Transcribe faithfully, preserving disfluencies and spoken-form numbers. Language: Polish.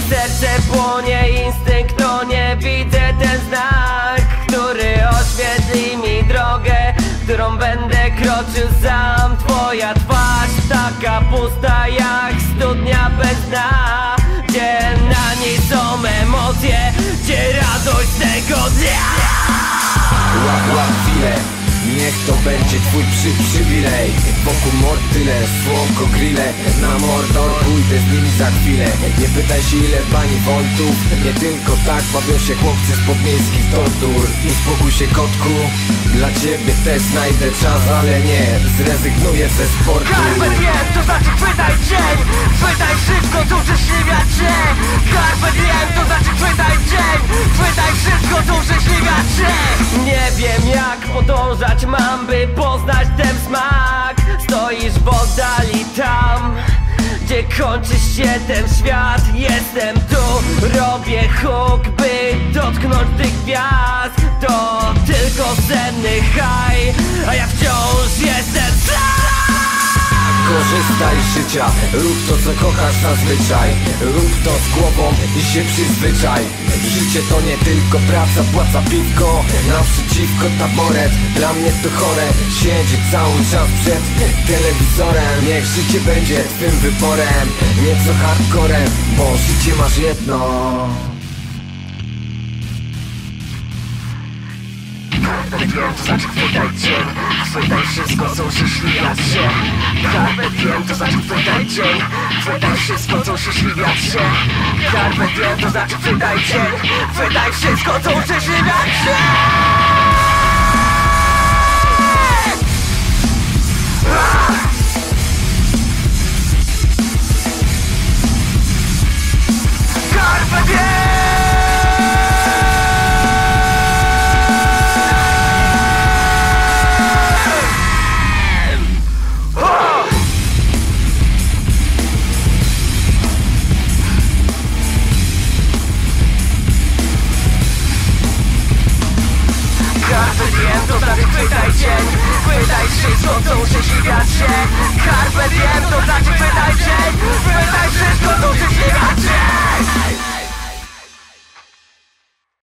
serce płonie, instynkt, no nie widzę ten znak, który oświetli mi drogę, którą będę kroczył sam. Twoja twarz taka pusta jak studnia bez dna, gdzie na niej są emocje, gdzie radość tego dnia. Łap, łap chwilę, niech to będzie twój przy, przywilej. Wokół mord tyle, słonko grille. Na Mordor pójdę z nimi za chwilę. Nie pytaj się ile pani wątów, nie tylko tak bawią się chłopcy z podmiejskich tortur. Uspokój się kotku, dla ciebie też znajdę czas, ale nie zrezygnuję ze sportu. Carpe diem, to znaczy chwytaj dzień, chwytaj wszystko co uszczęśliwia cię. Carpe diem, to znaczy chwytaj dzień, chwytaj wszystko co uszczęśliwia cię. Nie wiem jak podążać mam, by poznać ten smak. Stoisz w oddali tam, gdzie kończy się ten świat. Jestem tu, robię huk, by dotknąć tych gwiazd. To tylko senny haj, a ja wciąż jestem sam. Korzystaj z życia, rób to co kochasz zazwyczaj. Rób to z głową i się przyzwyczaj. Życie to nie tylko praca, płaca piwko. Naprzeciwko taboret, dla mnie to chore. Siedzieć cały czas przed telewizorem. Niech życie będzie twym wyborem, nieco hardcorem, bo życie masz jedno. Carpe diem, to znaczy chwytaj dzień, chwytaj wszystko co uszczęśliwia cię. Carpe diem, to znaczy chwytaj dzień, chwytaj wszystko co uszczęśliwia cię. Carpe diem, to znaczy chwytaj dzień, chwytaj wszystko co uszczęśliwia cię.